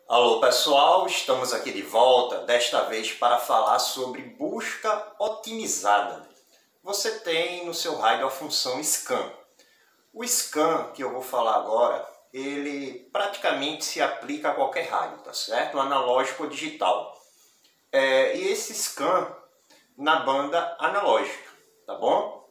Alô pessoal, estamos aqui de volta, desta vez para falar sobre busca otimizada. Você tem no seu rádio a função scan. O scan que eu vou falar agora, ele praticamente se aplica a qualquer rádio, tá certo? Analógico ou digital. E esse scan na banda analógica, tá bom?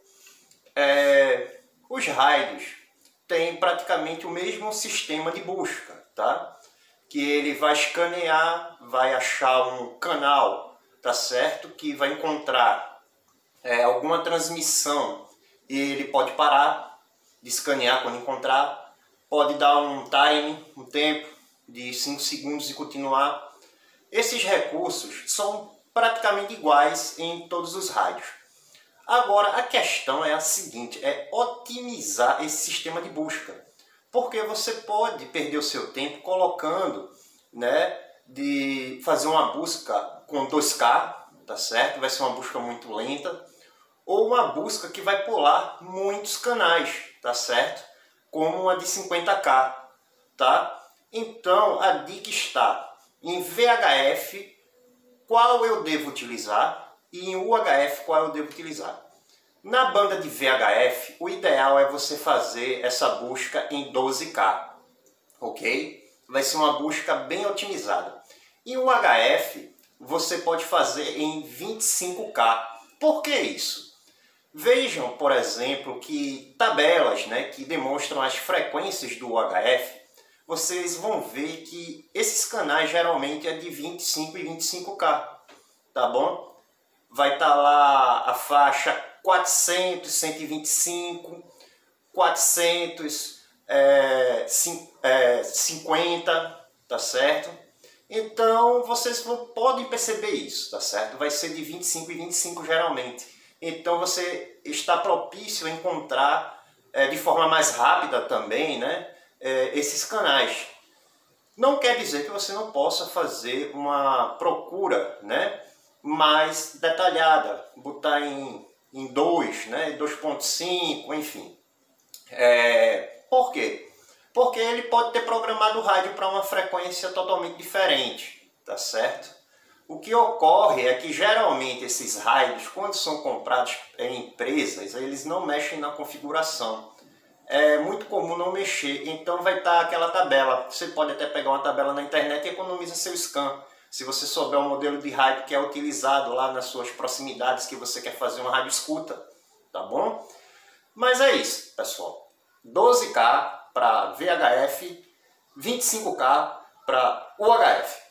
Os rádios têm praticamente o mesmo sistema de busca, tá? Que ele vai escanear, vai achar um canal, tá certo? Que vai encontrar alguma transmissão e ele pode parar de escanear quando encontrar, pode dar um time, um tempo de 5 segundos e continuar. Esses recursos são praticamente iguais em todos os rádios. Agora a questão é a seguinte, é otimizar esse sistema de busca. Porque você pode perder o seu tempo colocando, de fazer uma busca com 2K, tá certo? Vai ser uma busca muito lenta. Ou uma busca que vai pular muitos canais, tá certo? Como uma de 50K, tá? Então a dica está em VHF, qual eu devo utilizar, e em UHF, qual eu devo utilizar. Na banda de VHF, o ideal é você fazer essa busca em 12K, ok? Vai ser uma busca bem otimizada. E o UHF, você pode fazer em 25K. Por que isso? Vejam, por exemplo, que tabelas, que demonstram as frequências do UHF, vocês vão ver que esses canais geralmente é de 25 e 25K, tá bom? Vai estar lá a faixa 400, 125, 400, 50, tá certo? Então vocês podem perceber isso, tá certo? Vai ser de 25 e 25 geralmente. Então você está propício a encontrar de forma mais rápida também, esses canais. Não quer dizer que você não possa fazer uma procura, mais detalhada, botar em 2, 2.5, enfim. Por quê? Porque ele pode ter programado o rádio para uma frequência totalmente diferente, tá certo? O que ocorre é que geralmente esses rádios, quando são comprados em empresas, eles não mexem na configuração. É muito comum não mexer, então vai estar aquela tabela. Você pode até pegar uma tabela na internet e economiza seu scan. Se você souber o modelo de rádio que é utilizado lá nas suas proximidades, que você quer fazer uma rádio escuta, tá bom? Mas é isso, pessoal. 12K para VHF, 25K para UHF.